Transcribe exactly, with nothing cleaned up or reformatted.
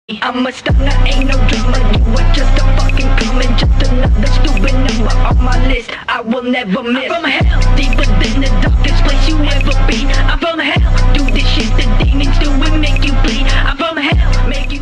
I'm a stunner, ain't no drama. You are just a fucking comment, just another stupid number on my list. I will never miss. I'm from hell, deeper than the darkest place you ever been. I'm from hell.